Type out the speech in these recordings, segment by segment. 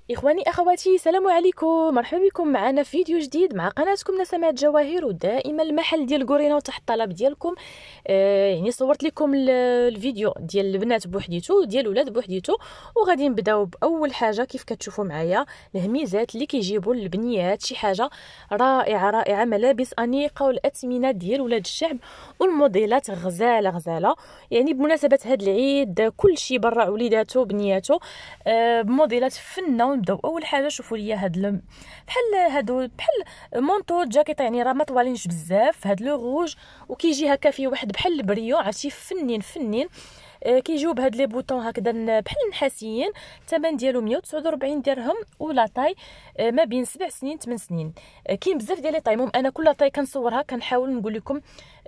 اخواني اخواتي، السلام عليكم، مرحبا بكم معنا في فيديو جديد مع قناتكم نسمات جواهر، ودائما المحل ديال كورينا وتحت الطلب ديالكم. يعني صورت لكم الفيديو ديال البنات بوحديتو وديال الولاد بوحديتو، وغادي نبداو باول حاجه. كيف كتشوفوا معايا الهميزات اللي كيجيبوا البنيات، شي حاجه رائعه رائعه، ملابس انيقه والاثمنه ديال ولاد الشعب، والموديلات غزاله غزاله. يعني بمناسبه هذا العيد كلشي برا وليداتو بنياتو بموديلات فنه. نبداو اول حاجه. شوفوا ليا هاد بحال هادو بحال مونطو جاكيط، يعني راه ما طوالينش بزاف، هاد لو روج، وكيجي هكا فيه واحد بحال البريو، عرفتي فنين فنين. كيجيو بهاد لي بوطون هكذا بحال نحاسيين. الثمن ديالو 149 درهم، ولا طاي ما بين 7 سنين 8 سنين. كاين بزاف ديال لي طاي، انا كل طاي كنصورها كنحاول نقول لكم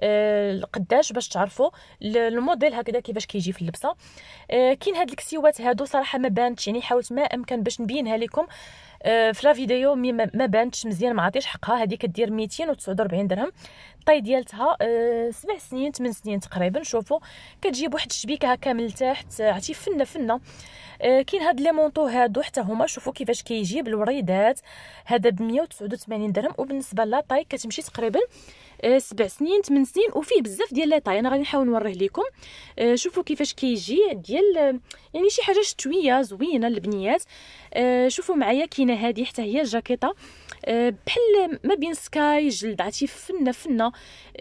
قداش باش تعرفوا الموديل هكذا كيفاش كيجي في اللبسه. كاين هاد الكسيوات هادو صراحه ما بانتش، يعني حاولت ما امكن باش نبينها لكم في لا فيديو، ما بانتش مزيان، ما عطيتش حقها. هذه كدير 249 درهم. الطاي ديالتها 7 سنين 8 سنين تقريبا. شوفوا كتجيب واحد الشبيكه هكا من التحت، عرفتي فنه فنه. كاين هاد لي مونطو هادو حتى هما، شوفوا كيفاش كيجي بالوريدات. هذا ب 189 درهم، وبالنسبه لا طاي كتمشي تقريبا 7 سنين 8 سنين، وفيه بزاف ديال لي طاي. انا غادي نحاول نوريه لكم. شوفوا كيفاش كيجي ديال يعني شي حاجه شتويه زوينه للبنيات. شوفوا معايا كاينه هذه حتى هي جاكيطه بحال ما بين سكاي جلد، عرفتي فنه فنه.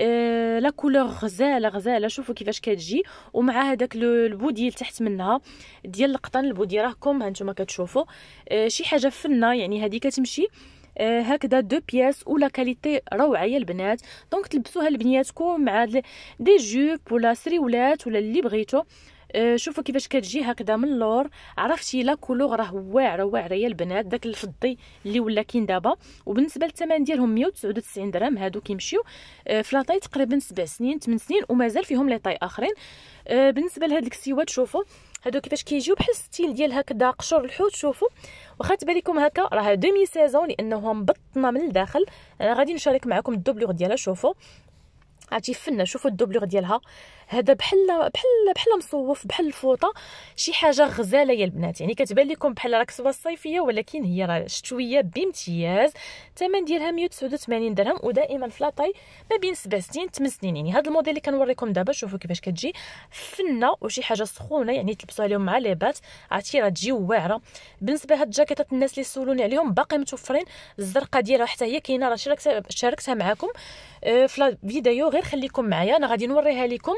لا كولور غزاله غزاله. شوفوا كيفاش كتجي، ومع هذاك البودي لتحت منها ديال القطن. البودي راكم هانتوما كتشوفوا شي حاجه فنه. يعني هذه كتمشي هكذا دو بياس، ولا كاليتي روعه يا البنات. دونك تلبسوها لبنياتكم مع دي جوب ولا سريولات ولا اللي بغيتو. شوفوا كيفاش كتجي هكذا من اللور، عرفتي لا كولور راه واعره واعره يا البنات، داك الفضي اللي ولا كاين دابا. وبالنسبه للثمن ديالهم 199 درهم. هادو كيمشيو في لاطاي تقريبا 7 سنين 8 سنين، ومازال فيهم لي طاي اخرين. بالنسبه لهاد الكسيوات شوفوا هادو كيفاش كيجيو بحال ستيل ديال هكذا قشور الحوت. شوفوا واخا تبان لكم هكا راه دومي سيزون لانه مبطنه من الداخل. انا غادي نشارك معكم الدوبلور ديالها. شوفوا عرفتي فنه. شوفوا الدوبلور ديالها هذا بحال مصوف بحال الفوطه، شي حاجه غزاله يا البنات. يعني كتبان لكم بحال راك سوا الصيفيه، ولكن هي راه شتويه بامتياز. الثمن ديالها 189 درهم، ودائما في لاطاي ما بين 7 سنين 8 سنين. يعني هذا الموديل اللي كنوريكم دابا شوفوا كيفاش كتجي فنه، وشي حاجه سخونه، يعني تلبسوها اليوم مع ليبات، عرفتي راه تجي واعره. بالنسبه لهاد الجاكيطات الناس اللي سولوني عليهم باقي متوفرين. الزرقاء ديالها حتى هي كاينه، راه شاركتها معكم في الفيديو، غير خليكم معايا انا غادي نوريها لكم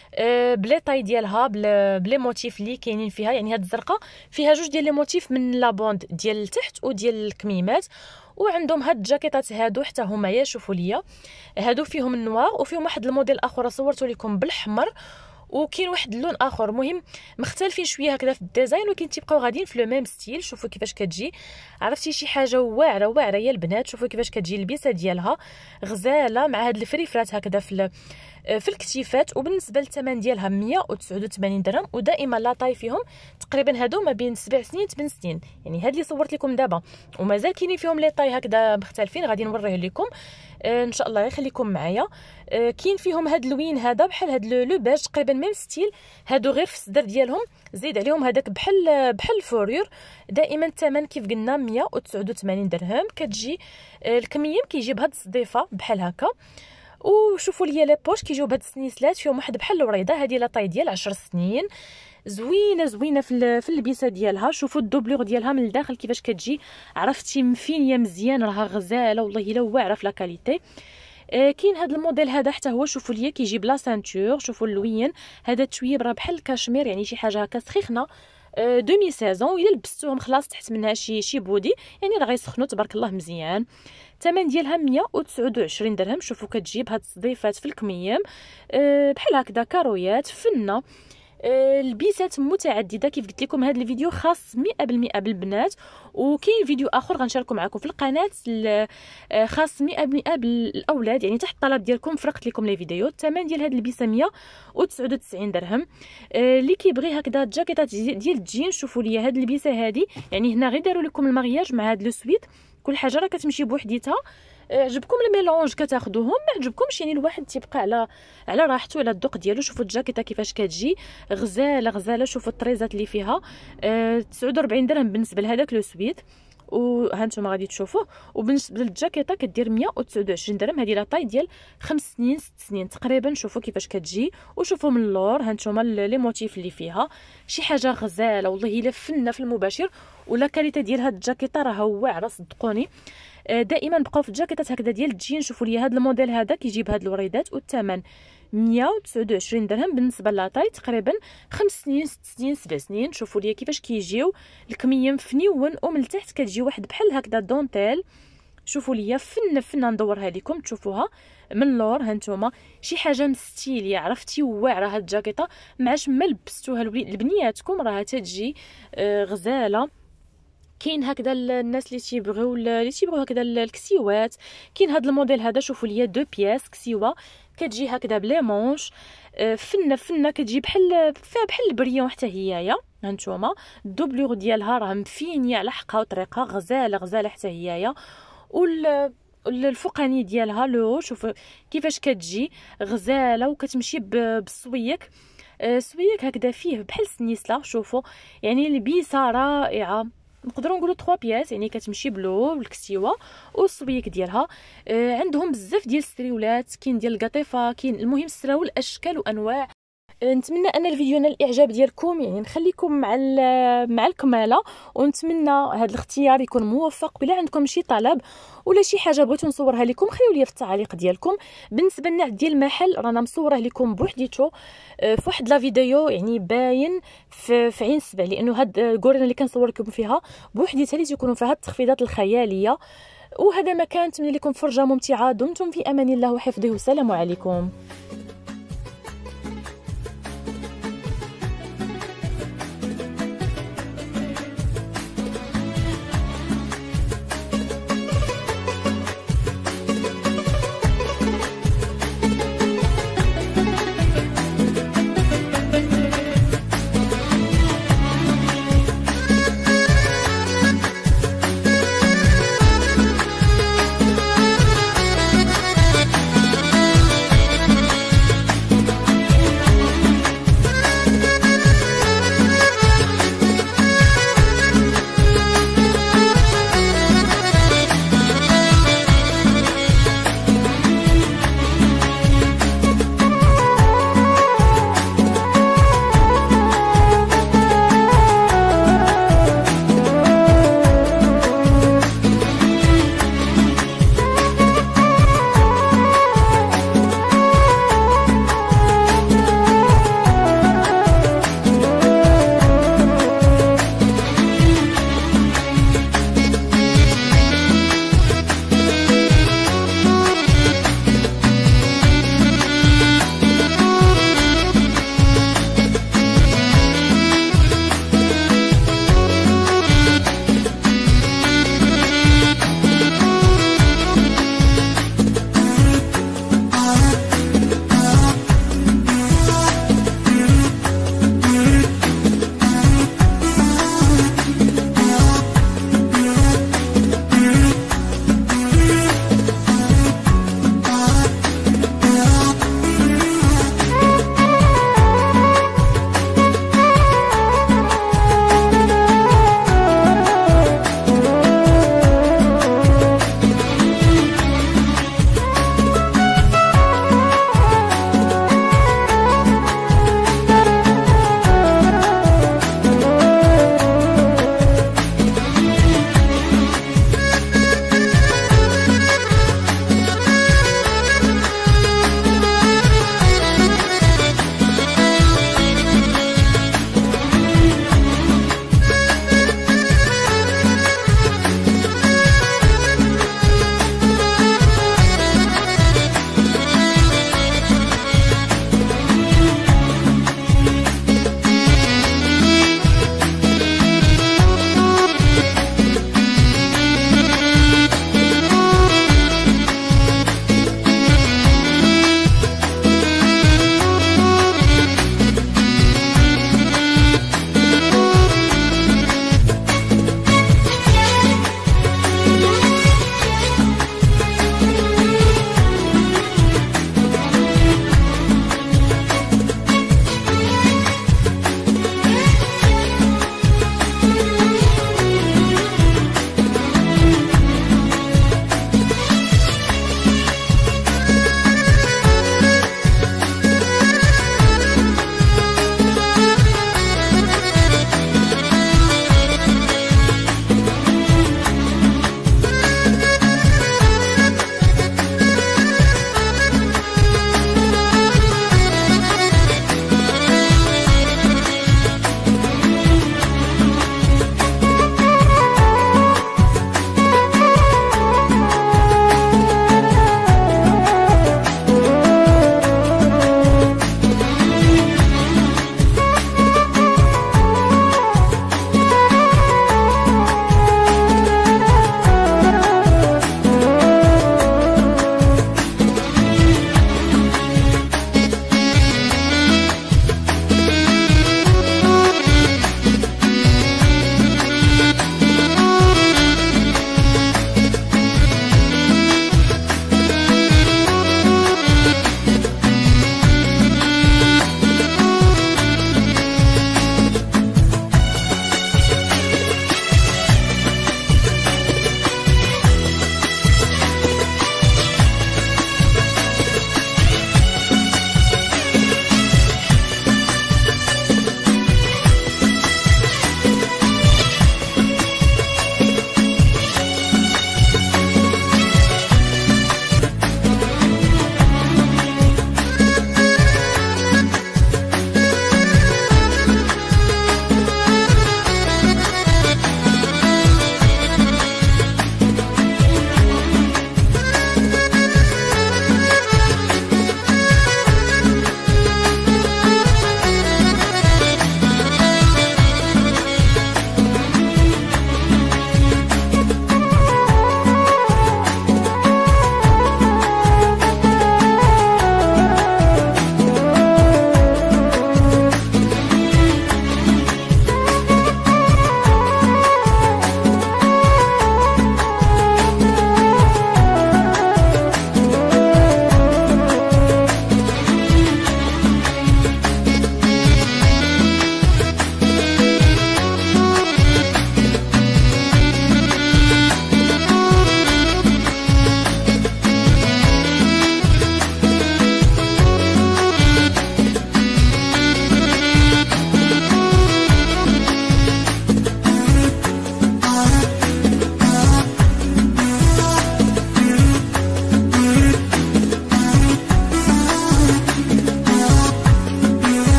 بلي طاي ديالها بلي موتيف اللي كاينين فيها. يعني هاد الزرقاء فيها جوج ديال لي موتيف من لابوند ديال التحت وديال الكميمات، وعندهم هاد الجاكيطات هادو حتى هما يا شوفوا ليا هادو فيهم النوار، وفيهم واحد الموديل اخر صورته لكم بالحمر، وكاين واحد اللون اخر. مهم مختلفين شويه هكذا في الديزاين، ولكن تيبقاو غاديين في لو ميم ستيل. شوفوا كيفاش كتجي، عرفتي شي حاجه واعره واعره يا البنات. شوفوا كيفاش كتجي اللبسه ديالها غزاله، مع هاد الفريفرات هكذا في الكتيفات. وبالنسبه للثمن ديالها 189 درهم، ودائما لا طاي فيهم تقريبا هادو ما بين 7 سنين 8 سنين. يعني هاد اللي صورت لكم دابا، ومازال كاينين فيهم لي طاي هكذا مختلفين، غادي نوريه لكم ان شاء الله. خليكم معايا. كاين فيهم هاد اللوين هذا بحال هاد لو باج تقريبا ميم ستيل. هادو غير في الصدر ديالهم زيد عليهم هذاك بحال الفوريور. دائما الثمن كيف قلنا 189 درهم. كتجي الكميم كيجي بهاد الصديفه بحال هكا. وشوفوا ليا لي بوش كيجيو بهاد السنيسلات فيهم واحد بحال الوريده. هذه لا طاي ديال 10 سنين، زوينه زوينه في اللبسه ديالها. شوفوا الدوبلور ديالها من الداخل كيفاش كتجي، عرفتي مفينيه مزيان، راها غزاله والله الا واعره في لا كاليتي. كاين هذا الموديل هذا حتى هو، شوفوا ليا كيجي بلا سانتور. شوفوا اللوين هذا التويب راه بحال الكاشمير، يعني شي حاجه هكا سخيخنه. دومي سيزون، والا لبستوهم خلاص تحت منها شي بودي، يعني راه غيسخنوا تبارك الله مزيان. الثمن ديالها 129 درهم. شوفوا كتجيب هاد الصديفات في الكميم بحال هكذا كارويات فنه. لبيسات متعدده. كيف قلت لكم هذا الفيديو خاص 100% بالبنات، وكاين فيديو اخر غنشاركو معكم في القناه خاص 100% بالاولاد. يعني تحت الطلب ديالكم فرقت لكم لي فيديو. الثمن ديال هذه البيسه 199 درهم. اللي كيبغي هكذا الجاكيطات ديال الجين، شوفوا لي هذه البيسه هذه، يعني هنا غير داروا لكم المغياج مع هذا لو سويت، كل حاجه راه كتمشي بوحديتها عجبكم الميلونج كتاخذوهم، ما عجبكمش يعني الواحد تيبقى على راحته، على الذوق ديالو. شوفوا الجاكيطه كيفاش كتجي غزاله غزاله. شوفوا الطريزات اللي فيها 49 درهم بالنسبه لهذاك لو سويت، وها نتوما غادي تشوفوه. وبالنسبه للجاكيطه كدير 129 درهم. هذه لا طاي ديال 5 سنين 6 سنين تقريبا. شوفوا كيفاش كتجي، وشوفوا من اللور ها نتوما لي موتيف اللي فيها، شي حاجه غزاله والله الا فنه في المباشر. ولا كاليتي ديال هاد الجاكيطه راه واعره صدقوني. دائما بقاو في الجاكيطات هكذا ديال الجين. شوفوا لي هاد الموديل هذا كيجيب هاد الوريدات، والثمن 129 درهم بالنسبه لاطاي تقريبا 5 سنين 6 سنين 7 سنين. شوفوا لي كيفاش كيجيو الكميه مفنيون، ومن التحت كتجي واحد بحال هكذا دونتيل. شوفوا لي فنه ندورها لكم تشوفوها من اللور. ها نتوما شي حاجه مستيليه عرفتي، واعره هاد الجاكيطه. معاش ما لبستوها لبنياتكم راه تتجي غزاله. كاين هكذا الناس اللي تيبغيو هكذا الكسيوات. كاين هذا الموديل هذا شوفوا ليا 2 بياس كسيوه كتجي هكذا بلي مونش. فنه كتجي بحال البريون حتى هيايا. هانتوما الدوبلور ديالها راه مفينيه على حقها وطريقها غزاله حتى هيايا. الفوقاني ديالها لو شوف كيفاش كتجي غزاله، وكتمشي بالسويك. سويك هكذا فيه بحال السنيسله. شوفوا يعني البيسه رائعه. نقدروا نقولوا 3 بياس يعني كتمشي بلو بالكسيوه والصبيك ديالها. عندهم بزاف ديال الستريولات، كاين ديال القطيفه، كاين المهم السراول اشكال وانواع. نتمنى ان الفيديو نال الاعجاب ديالكم، يعني نخليكم مع الكماله، ونتمنى هذا الاختيار يكون موفق. بلا عندكم شي طلب ولا شي حاجه بغيتو نصورها لكم خليو لي في التعليق ديالكم. بالنسبه للنوع ديال المحل رانا مصوره لكم بوحديتو في واحد لا فيديو يعني باين في عين السبع، لانه هاد الكورينا اللي كنصور لكم فيها بوحديتها اللي تيكونوا فيها التخفيضات الخياليه. وهذا مكان نتمنى لكم فرجه ممتعه. دمتم في امان الله وحفظه، والسلام عليكم.